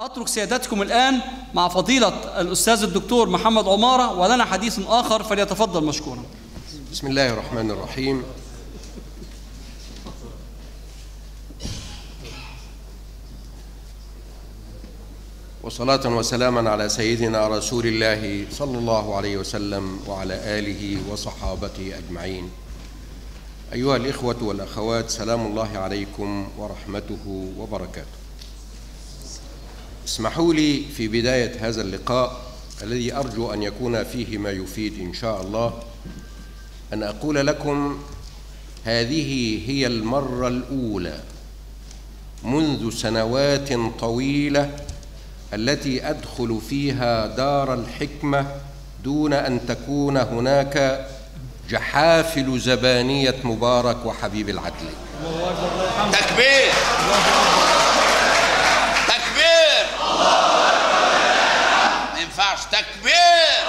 أترك سيادتكم الآن مع فضيلة الأستاذ الدكتور محمد عمارة، ولنا حديث آخر، فليتفضل مشكورا. بسم الله الرحمن الرحيم. وصلاة وسلاما على سيدنا رسول الله صلى الله عليه وسلم وعلى آله وصحابته أجمعين. أيها الإخوة والأخوات، سلام الله عليكم ورحمته وبركاته. اسمحوا لي في بداية هذا اللقاء الذي أرجو أن يكون فيه ما يفيد إن شاء الله أن أقول لكم هذه هي المرة الأولى منذ سنوات طويلة التي أدخل فيها دار الحكمة دون أن تكون هناك جحافل زبانية مبارك وحبيب العدل. تكبير تكبير، ما ينفعش تكبير.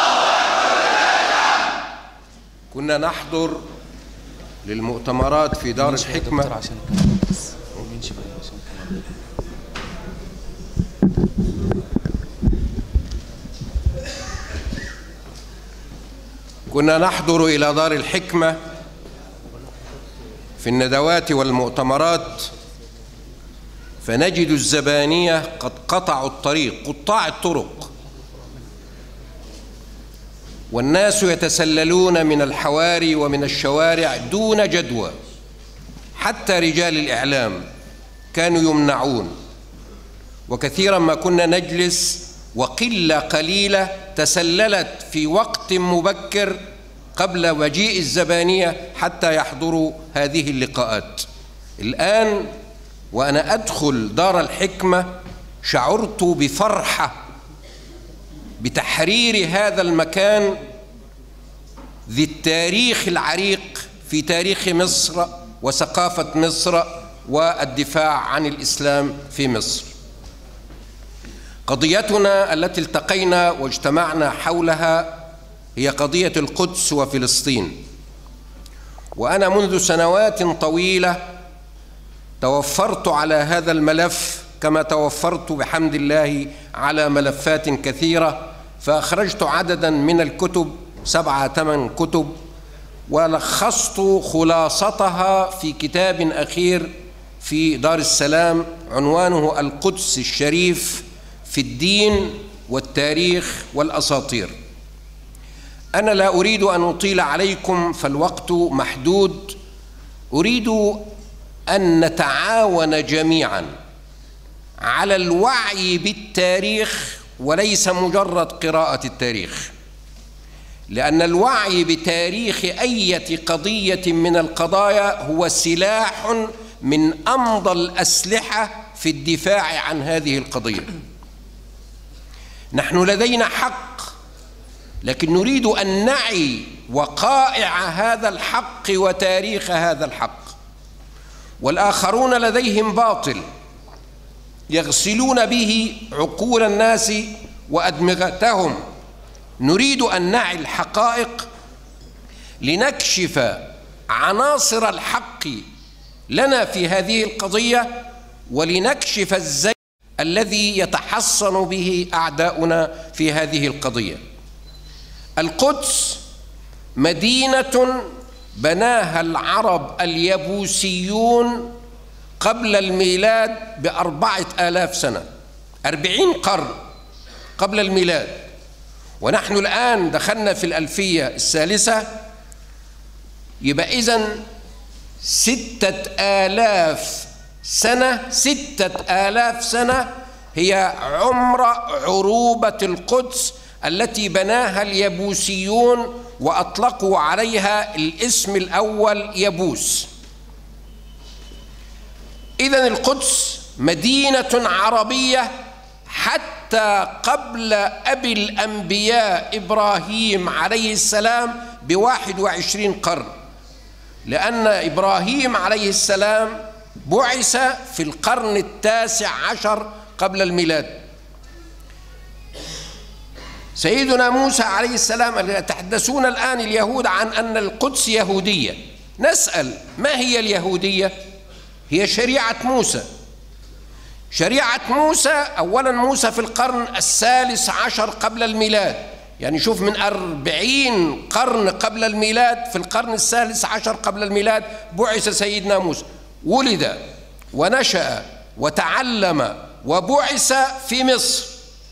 كنا نحضر للمؤتمرات في دار الحكمة إلى دار الحكمة في الندوات والمؤتمرات، فنجد الزبانية قد قطعوا الطريق، قطاع الطرق، والناس يتسللون من الحواري ومن الشوارع دون جدوى. حتى رجال الإعلام كانوا يمنعون، وكثيرا ما كنا نجلس وقلة قليلة تسللت في وقت مبكر قبل مجيء الزبانية حتى يحضروا هذه اللقاءات. الآن وأنا أدخل دار الحكمة شعرت بفرحة بتحرير هذا المكان ذي التاريخ العريق في تاريخ مصر وثقافة مصر والدفاع عن الإسلام في مصر. قضيتنا التي التقينا واجتمعنا حولها هي قضية القدس وفلسطين، وأنا منذ سنوات طويلة توفرت على هذا الملف كما توفرت بحمد الله على ملفات كثيرة، فأخرجت عددا من الكتب 7-8 كتب، ولخصت خلاصتها في كتاب أخير في دار السلام عنوانه القدس الشريف في الدين والتاريخ والأساطير. أنا لا أريد أن أطيل عليكم فالوقت محدود، أريد أن نتعاون جميعا على الوعي بالتاريخ وليس مجرد قراءة التاريخ، لأن الوعي بتاريخ أي قضية من القضايا هو سلاح من أمضى الأسلحة في الدفاع عن هذه القضية. نحن لدينا حق، لكن نريد أن نعي وقائع هذا الحق وتاريخ هذا الحق، والآخرون لديهم باطل يغسلون به عقول الناس وأدمغتهم. نريد أن نعي الحقائق لنكشف عناصر الحق لنا في هذه القضية، ولنكشف الزي الذي يتحصن به أعداؤنا في هذه القضية. القدس مدينة بناها العرب اليبوسيون قبل الميلاد ب4000 سنة، 40 قرن قبل الميلاد، ونحن الآن دخلنا في الألفية الثالثة، يبقى إذن 6000 سنة، 6000 سنة هي عمر عروبة القدس التي بناها اليبوسيون وأطلقوا عليها الاسم الأول يبوس. إذن القدس مدينة عربية حتى قبل أبي الأنبياء إبراهيم عليه السلام ب21 قرن، لأن إبراهيم عليه السلام بعث في القرن ال19 قبل الميلاد. سيدنا موسى عليه السلام، يتحدثون الآن اليهود عن أن القدس يهودية. نسأل ما هي اليهودية؟ هي شريعة موسى. شريعة موسى، أولا موسى في القرن الثالث عشر قبل الميلاد، يعني شوف من 40 قرن قبل الميلاد، في القرن الثالث عشر قبل الميلاد بعث سيدنا موسى، ولد ونشأ وتعلم وبعث في مصر،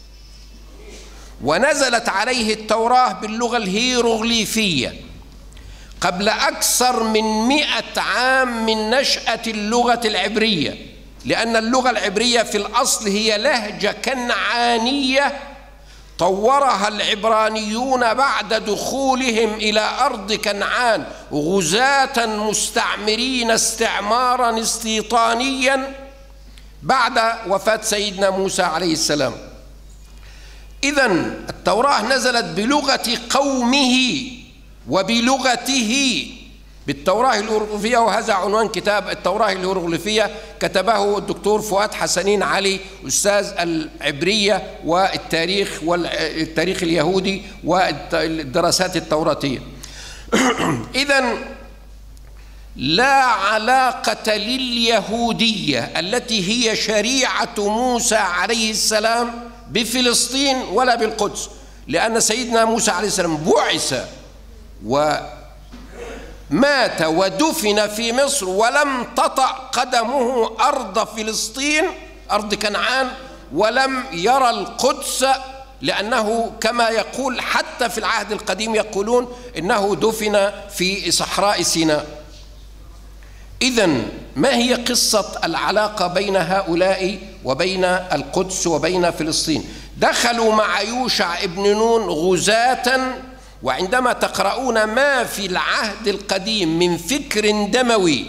ونزلت عليه التوراة باللغة الهيروغليفية قبل أكثر من 100 عام من نشأة اللغة العبرية، لأن اللغة العبرية في الأصل هي لهجة كنعانية طورها العبرانيون بعد دخولهم إلى أرض كنعان غزاة مستعمرين استعمارا استيطانيا بعد وفاة سيدنا موسى عليه السلام. إذن التوراة نزلت بلغة قومه وبلغته، بالتوراة الهيروغليفية، وهذا عنوان كتاب التوراة الهيروغليفية، كتبه الدكتور فؤاد حسنين علي أستاذ العبرية والتاريخ اليهودي والدراسات التوراتية. إذن لا علاقة لليهودية التي هي شريعة موسى عليه السلام بفلسطين ولا بالقدس، لأن سيدنا موسى عليه السلام بعث ومات ودفن في مصر ولم تطأ قدمه أرض فلسطين أرض كنعان، ولم يرى القدس، لأنه كما يقول حتى في العهد القديم يقولون إنه دفن في صحراء سيناء. إذن ما هي قصة العلاقة بين هؤلاء وبين القدس وبين فلسطين؟ دخلوا مع يوشع ابن نون غزاة، وعندما تقرؤون ما في العهد القديم من فكر دموي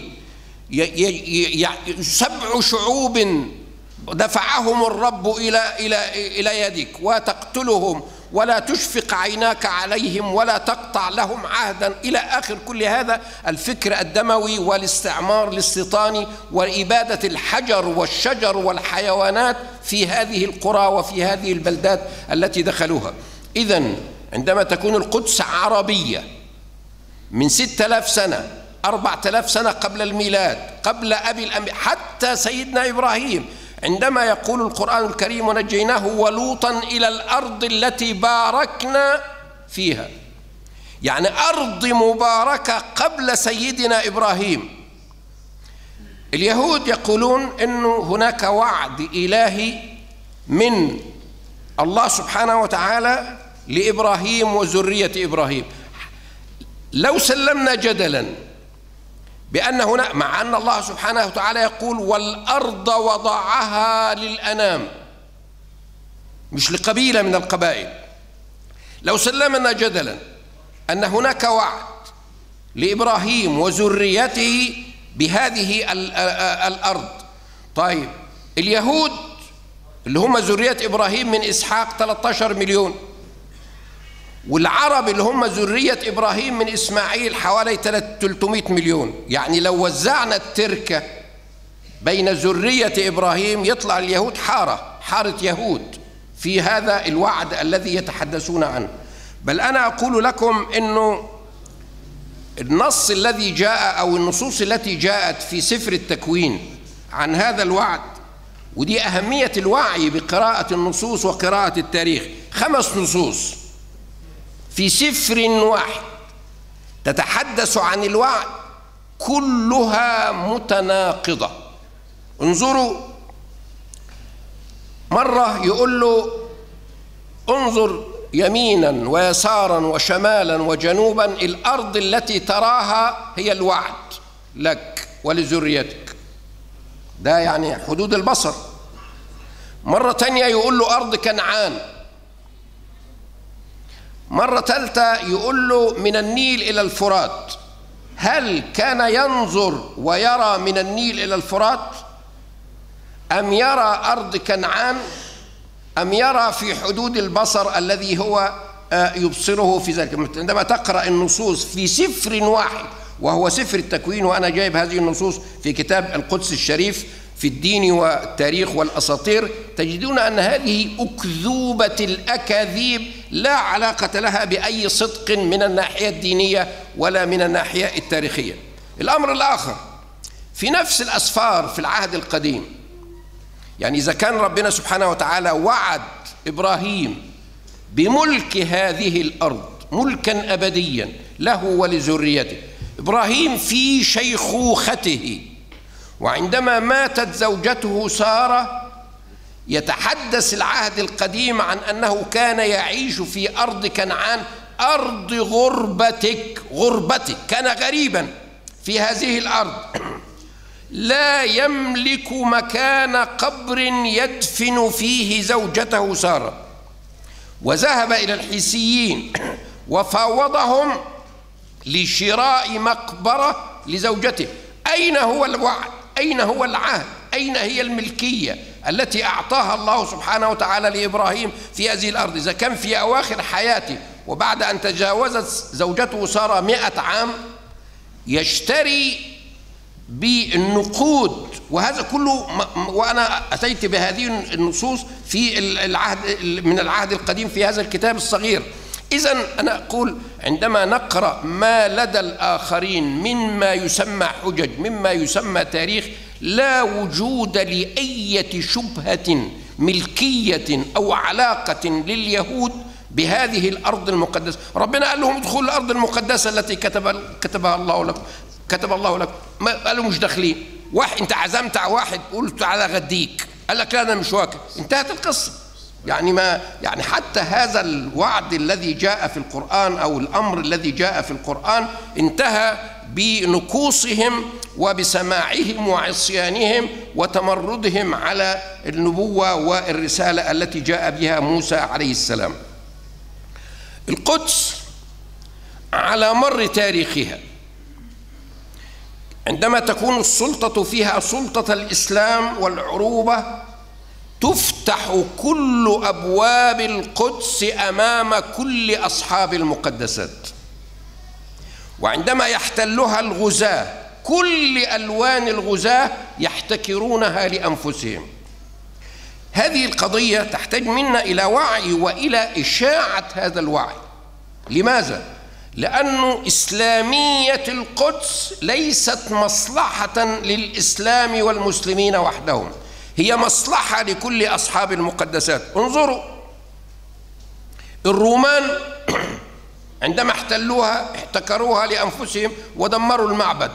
7 شعوب دفعهم الرب إلى يدك وتقتلهم ولا تشفق عيناك عليهم ولا تقطع لهم عهدا، إلى آخر كل هذا الفكر الدموي والاستعمار الاستيطاني وإبادة الحجر والشجر والحيوانات في هذه القرى وفي هذه البلدات التي دخلوها. إذن عندما تكون القدس عربية من 6000 سنة 4000 سنة قبل الميلاد، قبل أبي الأنبياء، حتى سيدنا إبراهيم عندما يقول القرآن الكريم ونجيناه ولوطا إلى الأرض التي باركنا فيها، يعني أرض مباركة قبل سيدنا إبراهيم. اليهود يقولون إنه هناك وعد إلهي من الله سبحانه وتعالى لإبراهيم وذرية إبراهيم. لو سلمنا جدلا بأن هنا، مع أن الله سبحانه وتعالى يقول والأرض وضعها للأنام، مش لقبيلة من القبائل، لو سلمنا جدلا أن هناك وعد لإبراهيم وذريته بهذه الأرض، طيب اليهود اللي هم ذرية إبراهيم من إسحاق 13 مليون، والعرب اللي هم ذرية إبراهيم من إسماعيل حوالي 300 مليون، يعني لو وزعنا التركة بين ذرية إبراهيم يطلع اليهود حارة يهود في هذا الوعد الذي يتحدثون عنه. بل أنا أقول لكم إنه النص الذي جاء أو النصوص التي جاءت في سفر التكوين عن هذا الوعد، ودي أهمية الوعي بقراءة النصوص وقراءة التاريخ، 5 نصوص في سفر واحد تتحدث عن الوعد كلها متناقضة. انظروا، مرة يقول له انظر يمينا ويسارا وشمالا وجنوبا، الأرض التي تراها هي الوعد لك ولذريتك، ده يعني حدود البصر. مرة تانية يقول له أرض كنعان. مرة ثالثة يقول له من النيل إلى الفرات. هل كان ينظر ويرى من النيل إلى الفرات، أم يرى أرض كنعان، أم يرى في حدود البصر الذي هو يبصره في ذلك؟ عندما تقرأ النصوص في سفر واحد وهو سفر التكوين، وأنا جايب هذه النصوص في كتاب القدس الشريف في الدين والتاريخ والأساطير، تجدون أن هذه أكذوبة الأكاذيب لا علاقة لها بأي صدق من الناحية الدينية ولا من الناحية التاريخية. الأمر الآخر، في نفس الأسفار في العهد القديم يعني إذا كان ربنا سبحانه وتعالى وعد إبراهيم بملك هذه الأرض ملكا أبديا له ولذريته، إبراهيم في شيخوخته وعندما ماتت زوجته سارة يتحدث العهد القديم عن أنه كان يعيش في أرض كنعان، أرض غربتك، كان غريبا في هذه الأرض، لا يملك مكان قبر يدفن فيه زوجته سارة، وذهب إلى الحيثيين وفاوضهم لشراء مقبرة لزوجته. أين هو الوعد؟ أين هو العهد؟ أين هي الملكية التي أعطاها الله سبحانه وتعالى لإبراهيم في هذه الأرض؟ إذا كان في أواخر حياته وبعد أن تجاوزت زوجته سارة 100 عام يشتري بالنقود، وهذا كله وأنا أتيت بهذه النصوص في من العهد القديم في هذا الكتاب الصغير. إذن أنا أقول عندما نقرأ ما لدى الآخرين مما يسمى حجج، مما يسمى تاريخ، لا وجود لأية شبهة ملكية أو علاقة لليهود بهذه الأرض المقدسة. ربنا قال لهم ادخلوا الأرض المقدسة التي كتبها الله لكم، كتب الله لكم. قالوا مش داخلين. واحد انت عزمت على واحد قلت تعالى غديك، قال لك لا انا مش واكل، انتهت القصه. يعني حتى هذا الوعد الذي جاء في القرآن أو الأمر الذي جاء في القرآن انتهى بنكوصهم وبسماعهم وعصيانهم وتمردهم على النبوة والرسالة التي جاء بها موسى عليه السلام. القدس على مر تاريخها عندما تكون السلطة فيها سلطة الإسلام والعروبة تفتح كل أبواب القدس أمام كل أصحاب المقدسات، وعندما يحتلها الغزاة كل ألوان الغزاة يحتكرونها لأنفسهم. هذه القضية تحتاج منا إلى وعي وإلى إشاعة هذا الوعي. لماذا؟ لأن إسلامية القدس ليست مصلحة للإسلام والمسلمين وحدهم، هي مصلحة لكل أصحاب المقدسات. انظروا الرومان عندما احتلوها احتكروها لأنفسهم ودمروا المعبد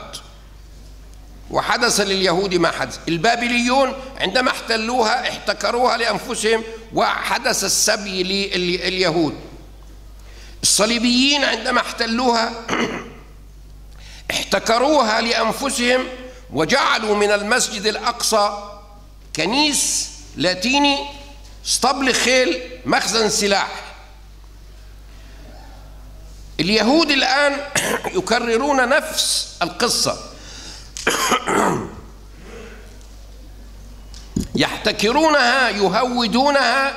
وحدث لليهود ما حدث. البابليون عندما احتلوها احتكروها لأنفسهم وحدث السبي لليهود. الصليبيين عندما احتلوها احتكروها لأنفسهم وجعلوا من المسجد الأقصى كنيس لاتيني، اسطبل خيل، مخزن سلاح. اليهود الآن يكررون نفس القصة، يحتكرونها، يهودونها،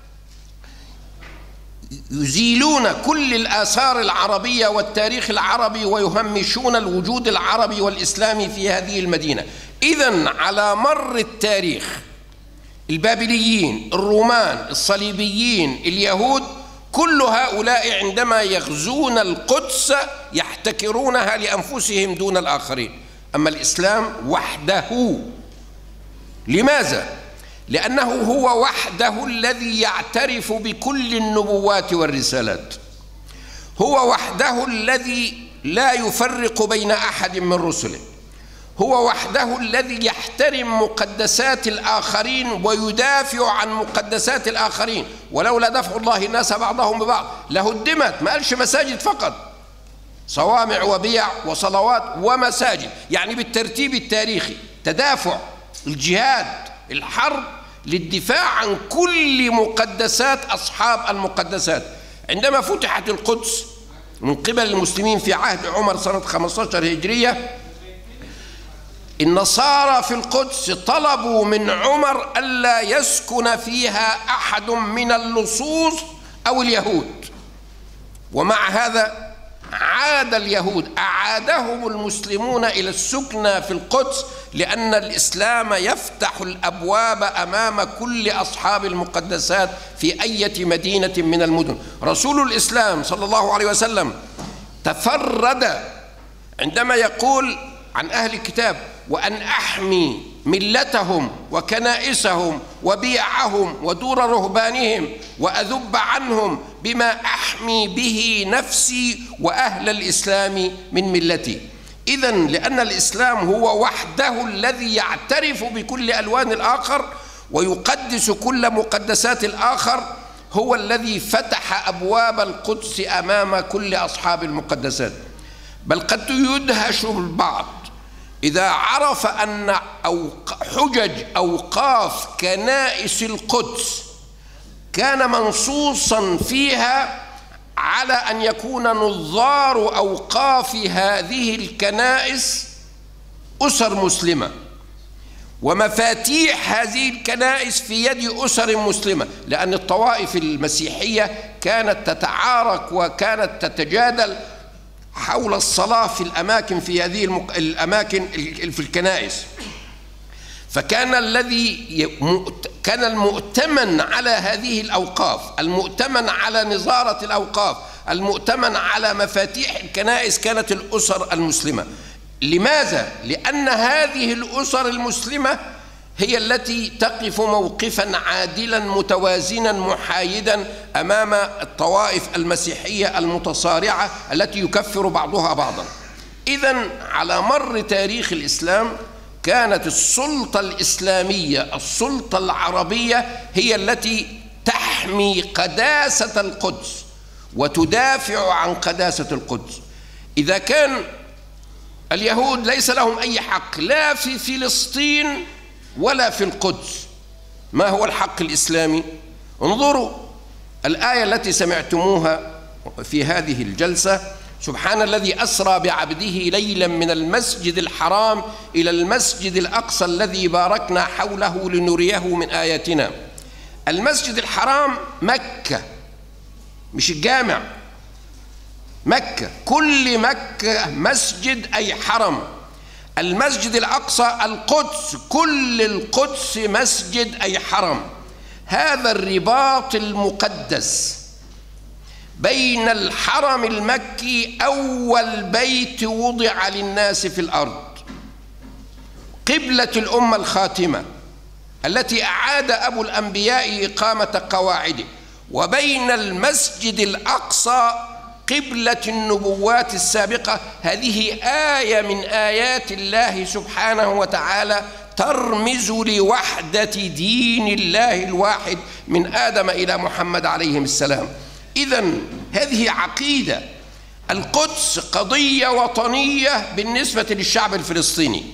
يزيلون كل الآثار العربية والتاريخ العربي ويهمشون الوجود العربي والإسلامي في هذه المدينة. إذن على مر التاريخ البابليين، الرومان، الصليبيين، اليهود، كل هؤلاء عندما يغزون القدس يحتكرونها لأنفسهم دون الآخرين. أما الإسلام وحده، لماذا؟ لأنه هو وحده الذي يعترف بكل النبوات والرسالات، هو وحده الذي لا يفرق بين أحد من رسله، هو وحده الذي يحترم مقدسات الآخرين ويدافع عن مقدسات الآخرين. ولولا دفع الله الناس بعضهم ببعض لهدمت، ما قالش مساجد فقط، صوامع وبيع وصلوات ومساجد، يعني بالترتيب التاريخي، تدافع، الجهاد، الحرب للدفاع عن كل مقدسات أصحاب المقدسات. عندما فتحت القدس من قبل المسلمين في عهد عمر سنة 15 هجرية، النصارى في القدس طلبوا من عمر ألا يسكن فيها أحد من اللصوص أو اليهود، ومع هذا عاد اليهود، أعادهم المسلمون إلى السكنى في القدس، لأن الإسلام يفتح الأبواب أمام كل أصحاب المقدسات في أي مدينة من المدن. رسول الإسلام صلى الله عليه وسلم تفرد عندما يقول عن أهل الكتاب: وأن أحمي ملتهم وكنائسهم وبيعهم ودور رهبانهم وأذب عنهم بما أحمي به نفسي وأهل الإسلام من ملتي. إذن لأن الإسلام هو وحده الذي يعترف بكل ألوان الآخر ويقدس كل مقدسات الآخر، هو الذي فتح أبواب القدس أمام كل أصحاب المقدسات. بل قد يدهش البعض إذا عرف أن حجج أوقاف كنائس القدس كان منصوصا فيها على أن يكون نظار أوقاف هذه الكنائس أسر مسلمة، ومفاتيح هذه الكنائس في يد أسر مسلمة، لأن الطوائف المسيحية كانت تتعارك وكانت تتجادل حول الصلاة في الأماكن، في هذه الأماكن في الكنائس. فكان كان المؤتمن على هذه الأوقاف، المؤتمن على نظارة الأوقاف، المؤتمن على مفاتيح الكنائس كانت الأسر المسلمة. لماذا؟ لأن هذه الأسر المسلمة هي التي تقف موقفا عادلا متوازنا محايدا أمام الطوائف المسيحية المتصارعة التي يكفر بعضها بعضا. إذن على مر تاريخ الإسلام كانت السلطة الإسلامية، السلطة العربية، هي التي تحمي قداسة القدس وتدافع عن قداسة القدس. إذا كان اليهود ليس لهم أي حق لا في فلسطين ولا في القدس، ما هو الحق الإسلامي؟ انظروا الآية التي سمعتموها في هذه الجلسة: سبحان الذي أسرى بعبده ليلا من المسجد الحرام إلى المسجد الأقصى الذي باركنا حوله لنريه من آياتنا. المسجد الحرام مكة، مش الجامع، مكة، كل مكة مسجد أي حرم. المسجد الأقصى القدس، كل القدس مسجد أي حرم. هذا الرباط المقدس بين الحرم المكي، أول بيت وضع للناس في الأرض، قبلة الأمة الخاتمة التي أعاد أبو الأنبياء إقامة قواعده، وبين المسجد الأقصى قبلة النبوات السابقة. هذه آية من آيات الله سبحانه وتعالى ترمز لوحدة دين الله الواحد من آدم إلى محمد عليهم السلام. إذن هذه عقيدة. القدس قضية وطنية بالنسبة للشعب الفلسطيني،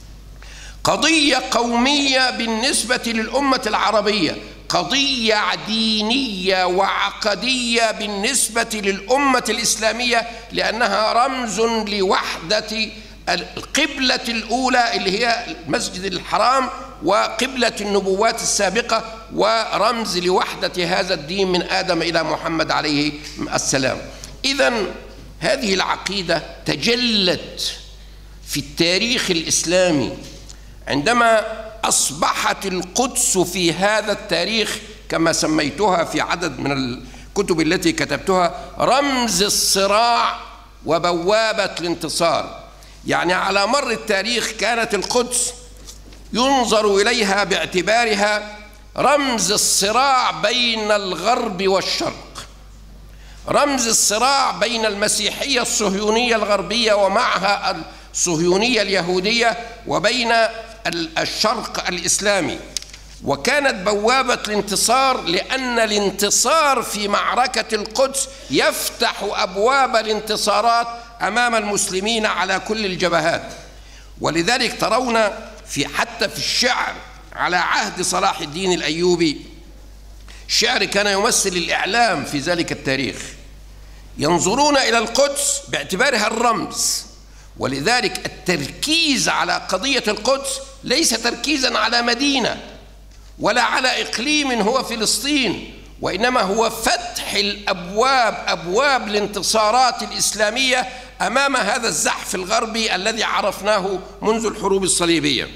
قضية قومية بالنسبة للأمة العربية، قضية دينية وعقدية بالنسبة للأمة الإسلامية، لأنها رمز لوحدة القبلة الأولى اللي هي المسجد الحرام وقبلة النبوات السابقة، ورمز لوحدة هذا الدين من آدم إلى محمد عليه السلام. إذن هذه العقيدة تجلت في التاريخ الإسلامي عندما أصبحت القدس في هذا التاريخ كما سميتها في عدد من الكتب التي كتبتها رمز الصراع وبوابة الانتصار. يعني على مر التاريخ كانت القدس ينظر إليها باعتبارها رمز الصراع بين الغرب والشرق، رمز الصراع بين المسيحية الصهيونية الغربية ومعها الصهيونية اليهودية وبين الشرق الإسلامي. وكانت بوابة الانتصار، لأن الانتصار في معركة القدس يفتح أبواب الانتصارات أمام المسلمين على كل الجبهات. ولذلك ترون حتى في الشعر على عهد صلاح الدين الأيوبي، الشعر كان يمثل الإعلام في ذلك التاريخ، ينظرون إلى القدس باعتبارها الرمز. ولذلك التركيز على قضية القدس ليس تركيزا على مدينة ولا على إقليم هو فلسطين، وإنما هو فتح الأبواب، أبواب الانتصارات الإسلامية أمام هذا الزحف الغربي الذي عرفناه منذ الحروب الصليبية.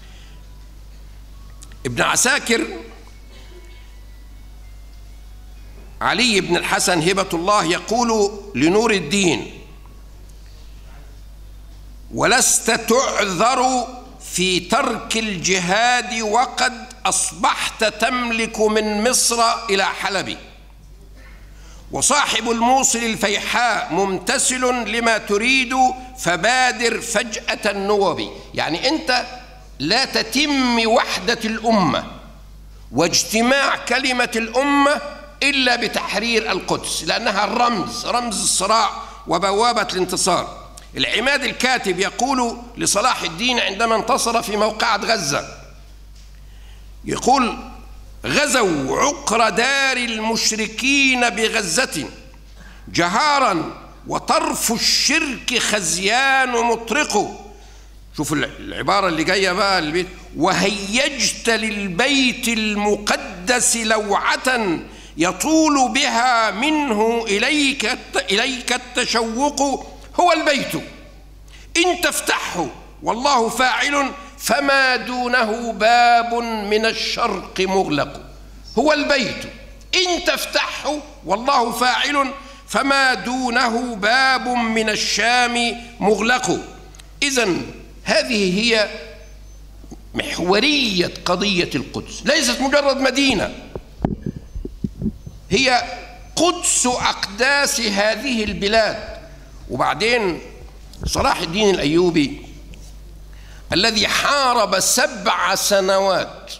ابن عساكر علي بن الحسن هبة الله يقول لنور الدين: ولست تعذر في ترك الجهاد وقد أصبحت تملك من مصر إلى حلب، وصاحب الموصل الفيحاء ممتثل لما تريد، فبادر فجأة النوب. يعني أنت لا تتم وحدة الأمة واجتماع كلمة الأمة إلا بتحرير القدس، لأنها رمز الصراع وبوابة الانتصار. العماد الكاتب يقول لصلاح الدين عندما انتصر في موقعة غزة، يقول: غزوا عقر دار المشركين بغزة جهارا، وطرف الشرك خزيان مطرق. شوف العبارة اللي جاية بقى البيت: وهيجت للبيت المقدس لوعة يطول بها منه إليك التشوق. هو البيت إن تفتحه والله فاعل، فما دونه باب من الشرق مغلق. هو البيت إن تفتحه والله فاعل، فما دونه باب من الشام مغلق. إذن هذه هي محورية قضية القدس، ليست مجرد مدينة، هي قدس أقداس هذه البلاد. وبعدين صلاح الدين الأيوبي الذي حارب 7 سنوات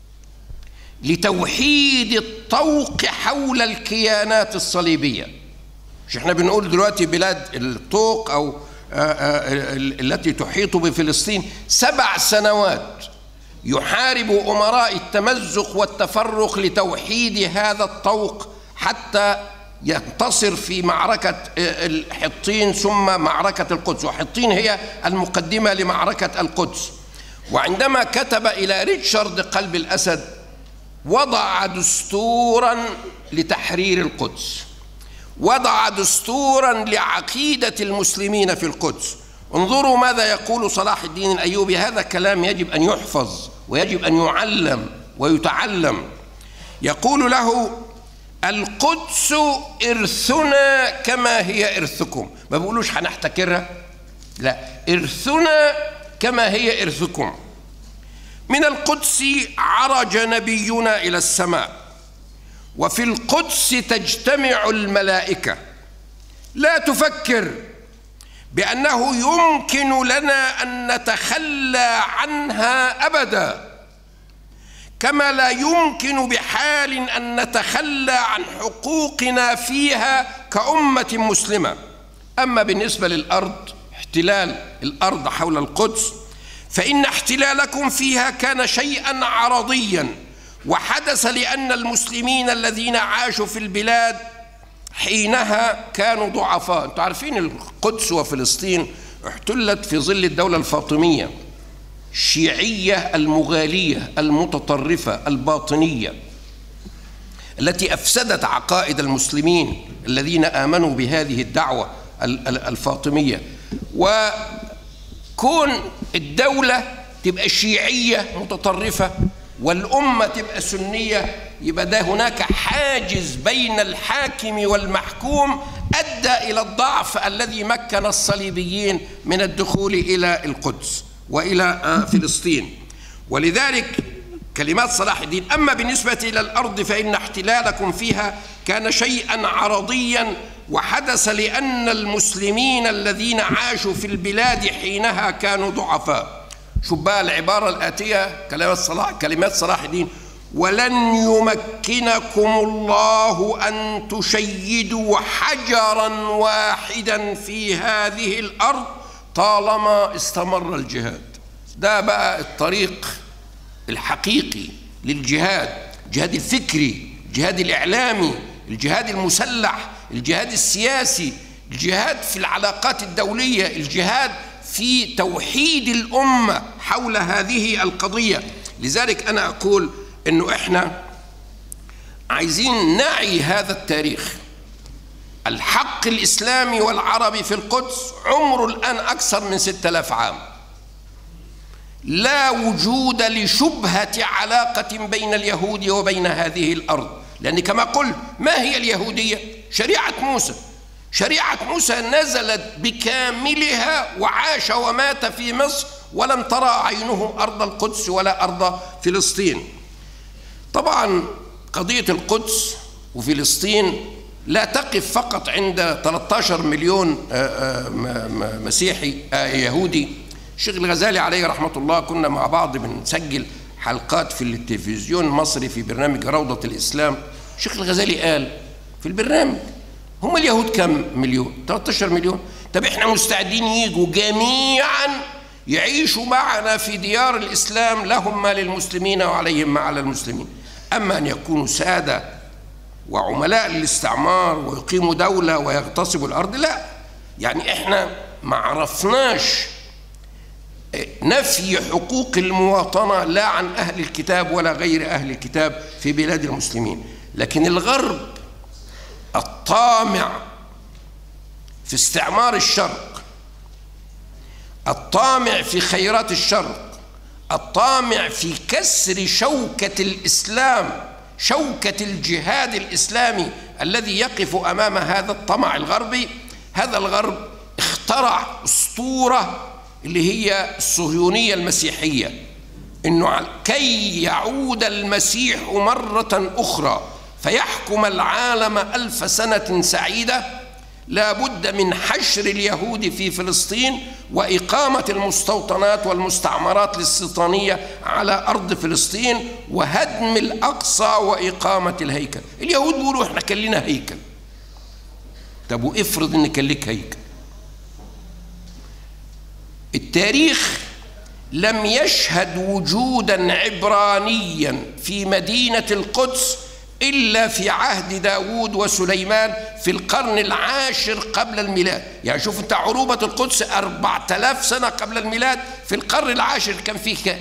لتوحيد الطوق حول الكيانات الصليبية، مش احنا بنقول دلوقتي بلاد الطوق أو التي تحيط بفلسطين، 7 سنوات يحارب أمراء التمزق والتفرق لتوحيد هذا الطوق حتى ينتصر في معركة حطين ثم معركة القدس، وحطين هي المقدمة لمعركة القدس. وعندما كتب إلى ريتشارد قلب الأسد وضع دستورا لتحرير القدس، وضع دستورا لعقيدة المسلمين في القدس. انظروا ماذا يقول صلاح الدين الأيوبي، هذا كلام يجب أن يحفظ ويجب أن يعلم ويتعلم. يقول له: القدس إرثنا كما هي إرثكم. ما بقولوش هنحتكرها، لا، إرثنا كما هي إرثكم. من القدس عرج نبينا إلى السماء، وفي القدس تجتمع الملائكة. لا تفكر بأنه يمكن لنا أن نتخلى عنها أبدا، كما لا يمكن بحال أن نتخلى عن حقوقنا فيها كأمة مسلمة. أما بالنسبة للأرض، احتلال الأرض حول القدس، فإن احتلالكم فيها كان شيئا عرضيا، وحدث لأن المسلمين الذين عاشوا في البلاد حينها كانوا ضعفاء. انتم عارفين القدس وفلسطين احتلت في ظل الدولة الفاطمية الشيعية المغالية المتطرفة الباطنية التي أفسدت عقائد المسلمين الذين آمنوا بهذه الدعوة الفاطمية. وكون الدولة تبقى شيعية متطرفة والأمة تبقى سنية، يبقى ده هناك حاجز بين الحاكم والمحكوم أدى إلى الضعف الذي مكن الصليبيين من الدخول إلى القدس وإلى فلسطين. ولذلك كلمات صلاح الدين: أما بالنسبة إلى الأرض فإن احتلالكم فيها كان شيئا عرضيا، وحدث لأن المسلمين الذين عاشوا في البلاد حينها كانوا ضعفاء. شوف بقى العبارة الآتية، كلمات صلاح الدين: ولن يمكنكم الله أن تشيدوا حجرا واحدا في هذه الأرض طالما استمر الجهاد. ده بقى الطريق الحقيقي للجهاد، الجهاد الفكري، الجهاد الإعلامي، الجهاد المسلح، الجهاد السياسي، الجهاد في العلاقات الدولية، الجهاد في توحيد الأمة حول هذه القضية. لذلك أنا أقول إنه إحنا عايزين نعي هذا التاريخ. الحق الإسلامي والعربي في القدس عمره الآن أكثر من 6000 عام. لا وجود لشبهة علاقة بين اليهود وبين هذه الأرض، لأن كما قلت ما هي اليهودية؟ شريعة موسى. شريعة موسى نزلت بكاملها وعاش ومات في مصر ولم ترى عينهم أرض القدس ولا أرض فلسطين. طبعا قضية القدس وفلسطين لا تقف فقط عند 13 مليون مسيحي يهودي. الشيخ الغزالي عليه رحمة الله كنا مع بعض بنسجل حلقات في التلفزيون المصري في برنامج روضة الإسلام. الشيخ الغزالي قال في البرنامج هم اليهود كم مليون؟ 13 مليون. طب احنا مستعدين يجوا جميعا يعيشوا معنا في ديار الإسلام، لهم ما للمسلمين وعليهم ما على المسلمين. أما أن يكونوا سادة وعملاء للاستعمار ويقيموا دولة ويغتصبوا الأرض، لا. يعني احنا ما عرفناش نفي حقوق المواطنة لا عن أهل الكتاب ولا غير أهل الكتاب في بلاد المسلمين. لكن الغرب الطامع في استعمار الشرق، الطامع في خيرات الشرق، الطامع في كسر شوكة الإسلام، شوكة الجهاد الإسلامي الذي يقف أمام هذا الطمع الغربي. هذا الغرب اخترع أسطورة اللي هي الصهيونية المسيحية، إنه كي يعود المسيح مرة أخرى فيحكم العالم 1000 سنة سعيدة لا بد من حشر اليهود في فلسطين وإقامة المستوطنات والمستعمرات الاستيطانية على أرض فلسطين وهدم الأقصى وإقامة الهيكل. اليهود بيقولوا إحنا كان لنا هيكل. طب وافرض إن كان لك هيكل. التاريخ لم يشهد وجودا عبرانيا في مدينة القدس إلا في عهد داود وسليمان في القرن العاشر قبل الميلاد. يعني شوف انت، عروبة القدس 4000 سنة قبل الميلاد، في القرن العاشر كان فيه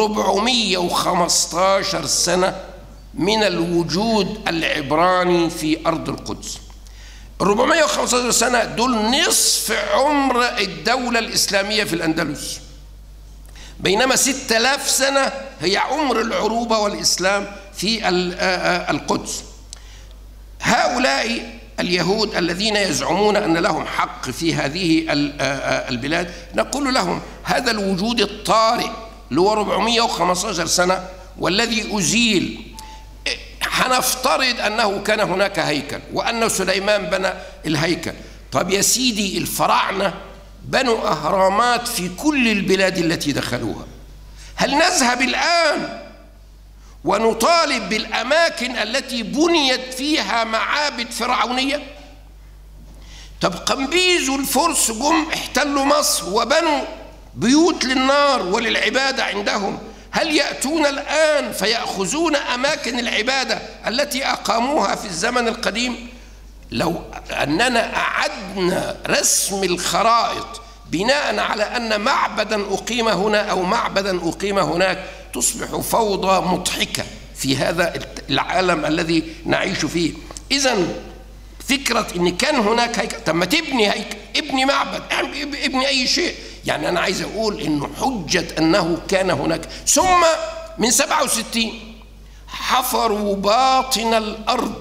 415 سنة من الوجود العبراني في أرض القدس. 415 سنة دول نصف عمر الدولة الإسلامية في الأندلس، بينما 6000 سنة هي عمر العروبة والإسلام في القدس. هؤلاء اليهود الذين يزعمون أن لهم حق في هذه البلاد، نقول لهم هذا الوجود الطارئ اللي هو 415 سنة والذي أزيل، هنفترض أنه كان هناك هيكل وأن سليمان بنى الهيكل. طب يا سيدي، الفراعنة بنوا أهرامات في كل البلاد التي دخلوها. هل نذهب الآن ونطالب بالأماكن التي بنيت فيها معابد فرعونية؟ طب قمبيز والفرس جم احتلوا مصر وبنوا بيوت للنار وللعبادة عندهم. هل يأتون الآن فيأخذون أماكن العبادة التي أقاموها في الزمن القديم؟ لو أننا أعدنا رسم الخرائط بناء على أن معبدا أقيم هنا أو معبدا أقيم هناك، تصبح فوضى مضحكة في هذا العالم الذي نعيش فيه. إذن فكرة إن كان هناك هيكل، طب ما تبني هيكل، ابني معبد، ابني أي شيء. يعني أنا عايز أقول إنه حجة أنه كان هناك. ثم من 67 حفروا باطن الأرض،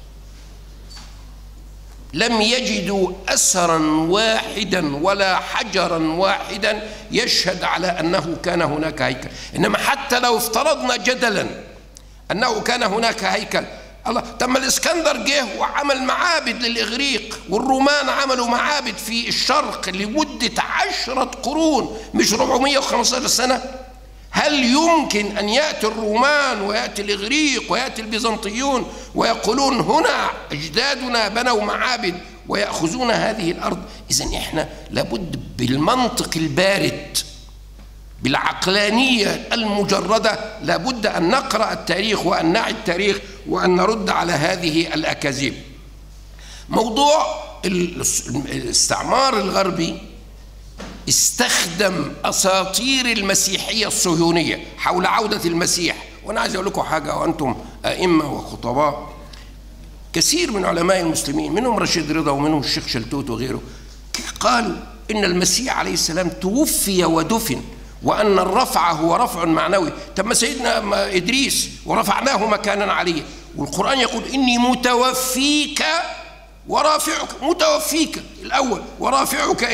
لم يجدوا أثرا واحدا ولا حجرا واحدا يشهد على أنه كان هناك هيكل. إنما حتى لو افترضنا جدلا أنه كان هناك هيكل، الله، طب ما الإسكندر جه وعمل معابد للإغريق، والرومان عملوا معابد في الشرق لمدة 10 قرون مش 415 سنة. هل يمكن أن يأتي الرومان ويأتي الإغريق ويأتي البيزنطيون ويقولون هنا أجدادنا بنوا معابد ويأخذون هذه الأرض؟ إذن إحنا لابد بالمنطق البارد، بالعقلانية المجردة، لابد أن نقرأ التاريخ وأن نعي التاريخ وأن نرد على هذه الأكاذيب. موضوع الاستعمار الغربي استخدم أساطير المسيحية الصهيونية حول عودة المسيح. وأنا عايز أقول لكم حاجة، وأنتم أئمة وخطباء، كثير من علماء المسلمين منهم رشيد رضا ومنهم الشيخ شلتوت وغيره قالوا إن المسيح عليه السلام توفي ودفن وأن الرفع هو رفع معنوي. طب ما سيدنا إدريس ورفعناه مكانا عليا، والقرآن يقول إني متوفيك ورافعك، متوفيك الأول ورافعك إلي.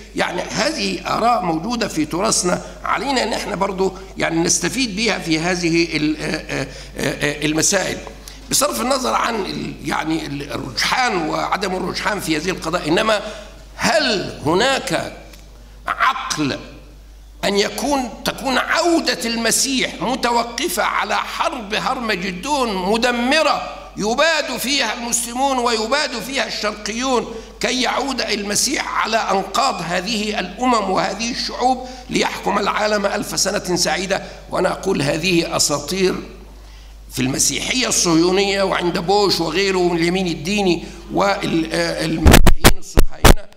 يعني هذه آراء موجودة في تراثنا، علينا أن احنا برضو يعني نستفيد بها في هذه المسائل، بصرف النظر عن يعني الرجحان وعدم الرجحان في هذه القضايا. إنما هل هناك عقل أن تكون عودة المسيح متوقفة على حرب هرمجدون مدمرة يباد فيها المسلمون ويباد فيها الشرقيون كي يعود المسيح على أنقاض هذه الأمم وهذه الشعوب ليحكم العالم 1000 سنة سعيدة؟ وأنا أقول هذه أساطير في المسيحية الصهيونية وعند بوش وغيره من اليمين الديني والمسيحيين الصهاينة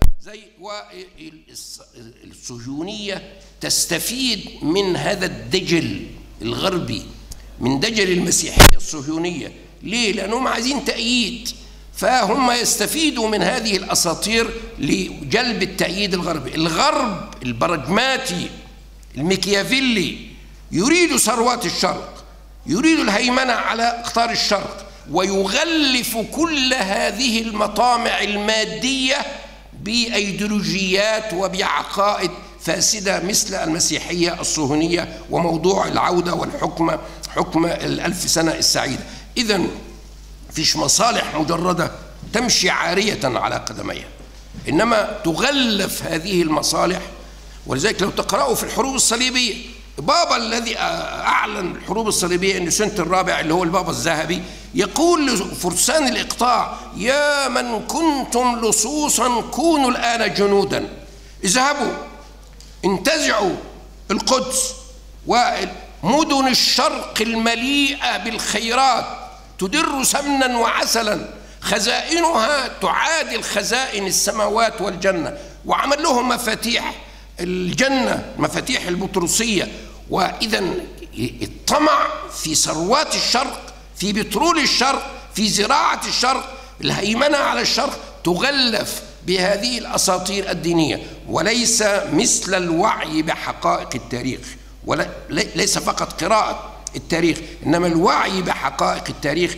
والصهيونية تستفيد من هذا الدجل الغربي، من دجل المسيحية الصهيونية. ليه؟ لأنهم عايزين تأييد، فهم يستفيدوا من هذه الأساطير لجلب التأييد الغربي. الغرب البراجماتي الميكيافيلي يريد ثروات الشرق، يريد الهيمنة على أقطار الشرق، ويغلف كل هذه المطامع المادية بأيديولوجيات وبعقائد فاسدة مثل المسيحية الصهيونية وموضوع العودة والحكم، حكم 1000 سنة السعيدة. إذن فيش مصالح مجردة تمشي عارية على قدميها، إنما تغلف هذه المصالح. ولذلك لو تقرأوا في الحروب الصليبية، بابا الذي أعلن الحروب الصليبية أن سنة الرابع اللي هو البابا الذهبي يقول لفرسان الإقطاع: يا من كنتم لصوصا كونوا الآن جنودا، اذهبوا انتزعوا القدس ومدن الشرق المليئة بالخيرات تدر سمنا وعسلا، خزائنها تعادل خزائن السماوات والجنة. وعمل لهم مفاتيح الجنة، مفاتيح البطرسية. وإذا الطمع في ثروات الشرق، في بترول الشرق، في زراعة الشرق، الهيمنة على الشرق تغلف بهذه الأساطير الدينية، وليس مثل الوعي بحقائق التاريخ، ليس فقط قراءة التاريخ، إنما الوعي بحقائق التاريخ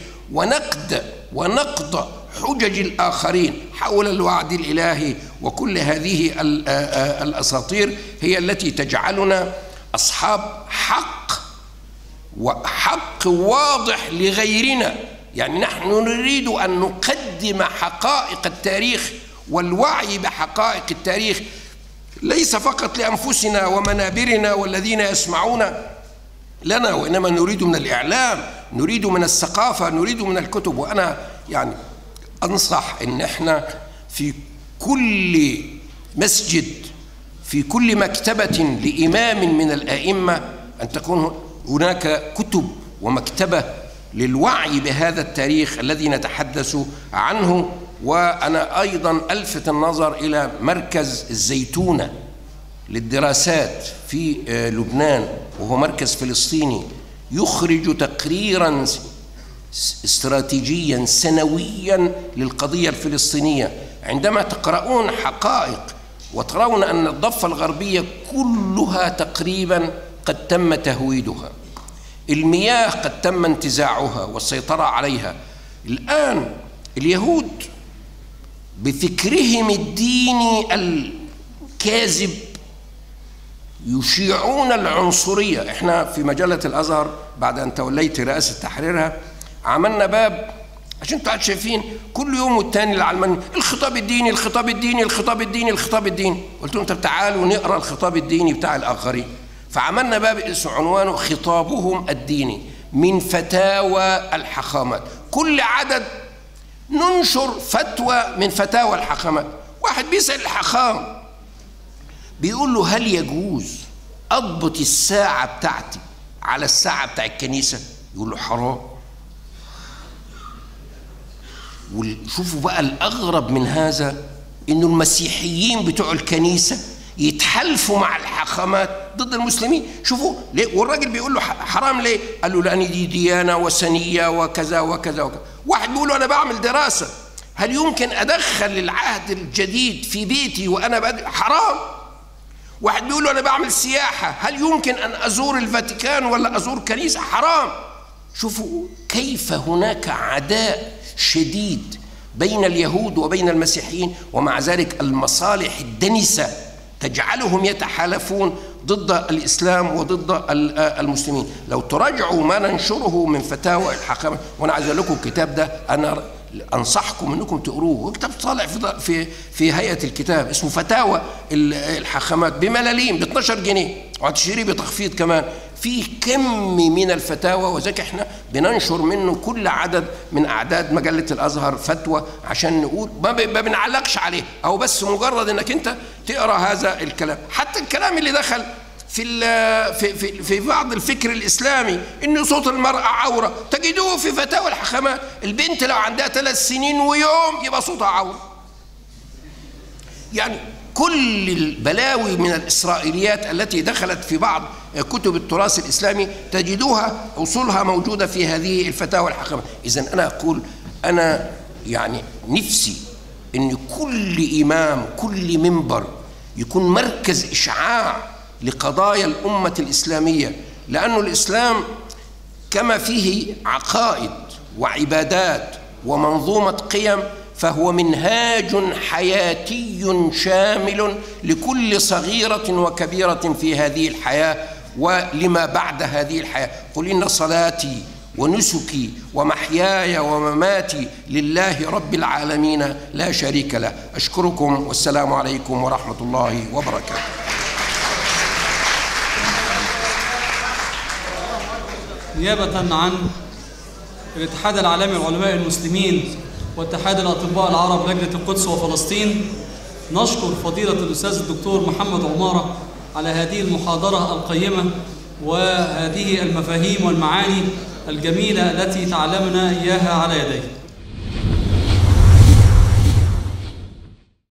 ونقد حجج الآخرين حول الوعد الإلهي. وكل هذه الأساطير هي التي تجعلنا أصحاب حق واضح لغيرنا. يعني نحن نريد أن نقدم حقائق التاريخ والوعي بحقائق التاريخ ليس فقط لأنفسنا ومنابرنا والذين يسمعون لنا، وإنما نريد من الإعلام، نريد من الثقافة، نريد من الكتب. وأنا يعني أنصح إن إحنا في كل مسجد، في كل مكتبة لإمام من الآئمة، أن تكون هناك كتب ومكتبة للوعي بهذا التاريخ الذي نتحدث عنه. وأنا أيضا ألفت النظر إلى مركز الزيتونة للدراسات في لبنان، وهو مركز فلسطيني يخرج تقريرا استراتيجيا سنويا للقضية الفلسطينية. عندما تقرؤون حقائق وترون أن الضفة الغربية كلها تقريبا قد تم تهويدها، المياه قد تم انتزاعها والسيطرة عليها. الآن اليهود بفكرهم الديني الكاذب يشيعون العنصرية. احنا في مجلة الأزهر بعد أن توليت رئاسة تحريرها عملنا باب، عشان انتوا شايفين كل يوم والتاني العلماني الخطاب الديني الخطاب الديني الخطاب الديني الخطاب الديني. قلت لهم طب تعالوا نقرأ الخطاب الديني بتاع الآخرين. فعملنا باب اسمه عنوانه خطابهم الديني من فتاوى الحاخامات. كل عدد ننشر فتوى من فتاوى الحاخامات. واحد بيسأل الحاخام بيقول له هل يجوز أضبط الساعة بتاعتي على الساعة بتاع الكنيسة؟ يقول له حرام. وشوفوا بقى الأغرب من هذا إنه المسيحيين بتوع الكنيسة يتحالفوا مع الحاخامات ضد المسلمين. شوفوا ليه؟ والراجل بيقول له حرام ليه؟ قال له لأن دي ديانة وثنية وكذا وكذا وكذا. واحد بيقول له أنا بعمل دراسة هل يمكن أدخل العهد الجديد في بيتي وأنا حرام. واحد بيقول له أنا بعمل سياحة هل يمكن أن أزور الفاتيكان ولا أزور كنيسة؟ حرام. شوفوا كيف هناك عداء شديد بين اليهود وبين المسيحيين، ومع ذلك المصالح الدنسة تجعلهم يتحالفون ضد الإسلام وضد المسلمين. لو تراجعوا ما ننشره من فتاوى الحاخامات، وأنا عايز أقول لكم الكتاب ده أنا أنصحكم أنكم تقروه، كتاب طالع في هيئة الكتاب اسمه فتاوى الحاخامات بملاليم ب 12 جنيه وهتشتريه بتخفيض كمان. فيه كم من الفتاوى، وذلك احنا بننشر منه كل عدد من أعداد مجلة الأزهر فتوى عشان نقول ما بنعلقش عليه، أو بس مجرد أنك أنت تقرأ هذا الكلام. حتى الكلام اللي دخل في بعض الفكر الإسلامي إن صوت المرأة عورة تجدوه في فتاوى الحاخامات. البنت لو عندها 3 سنين ويوم يبقى صوتها عورة. يعني كل البلاوي من الإسرائيليات التي دخلت في بعض كتب التراث الإسلامي تجدوها أصولها موجودة في هذه الفتاوى الحاخامات. إذن أنا أقول أنا يعني نفسي إن كل إمام كل منبر يكون مركز إشعاع لقضايا الأمة الإسلامية، لأن الإسلام كما فيه عقائد وعبادات ومنظومة قيم فهو منهاج حياتي شامل لكل صغيرة وكبيرة في هذه الحياة ولما بعد هذه الحياة. قل إن صلاتي ونسكي ومحياي ومماتي لله رب العالمين لا شريك له. أشكركم والسلام عليكم ورحمة الله وبركاته. نيابة عن الاتحاد العالمي للعلماء المسلمين واتحاد الأطباء العرب لجنة القدس وفلسطين، نشكر فضيلة الأستاذ الدكتور محمد عمارة على هذه المحاضرة القيمة وهذه المفاهيم والمعاني الجميلة التي تعلمنا إياها على يديه.